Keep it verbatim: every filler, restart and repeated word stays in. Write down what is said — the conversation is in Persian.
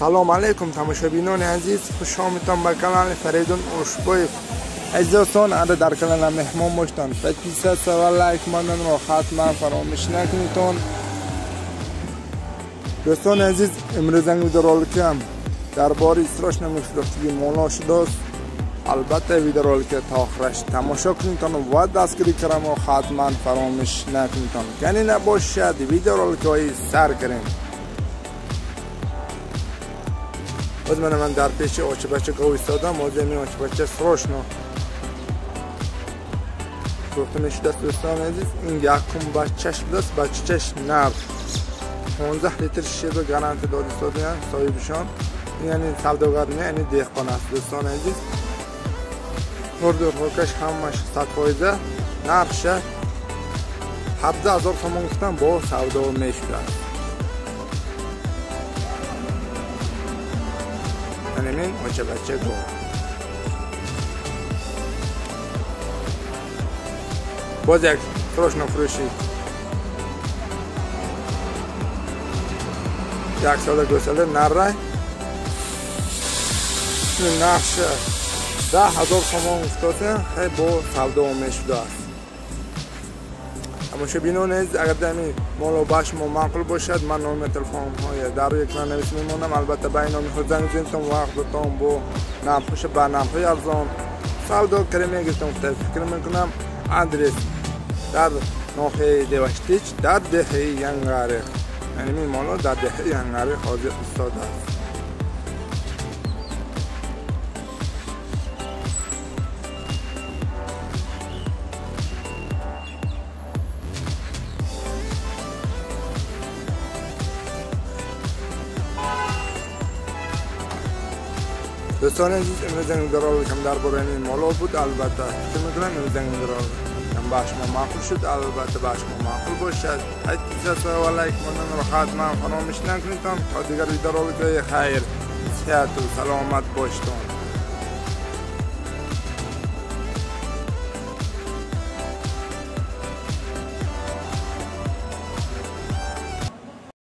سلام علیکم تماشابینان عزیز، خوش آمدید به کانال فریدون اوشبویف. عزیزان اگر در کانال مهمان باشید پادپیس و لایک ماندن رو حتما فراموش نکنید. دوستان عزیز، امروز این ویدیو درباره استراش نمی‌فروختگی مولا شده است. البته ویدیو رو که تا آخرش تماشا کنید و دستگیری کردن رو حتما فراموش نکنید. یعنی نباشد ویدیو رو که سر کنید. باز من من در پیش آچه بچه که ایستادم، موضوع می آچه بچه سروش نو فروخته میشده است. دوستان عزیز، این یکم بچهش بوده است، بچهش نر پانزده لیتر شیر گارانتی داده استادن صاحبشان، یعنی سوداگر نه، یعنی دهقان است. دوستان عزیز، خورد و خوکش همش صد فایده نرشه هفده هزار تومان گفتن با سودا میشده است. این آچه بچه گو باز یک فروش نفروشی یک ساله دو ساله نره نقش ده هزار تومان افتاده خیلی با سودا میشده است. اما شبینون نیز اگر دمی مالو باش ما معقول باشد، من نام تلفن های در یک من نویس میمونم. البته با این نامی خود زنگ زنتم وقتتان با نمخوش با نمخوی ارزان سودا کریمی گفتم فکر میکنم. آدرس در ناحیه دیوشتیچ در دهه ینگاره، یعنی می مالو در دهه ینگاره حاضر استاد است. دوستان عزیز، امروز این ویدیو کم درباره این مولا بود. البته فکر میکنم امروز این ویدیو کم باش ما معقول شد. البته باش ما معقول باشد. حتما و لایک ماندن رو حتما فراموش نکنید تا دیگر ویدیو رو خیر صحت و سلامت باشید.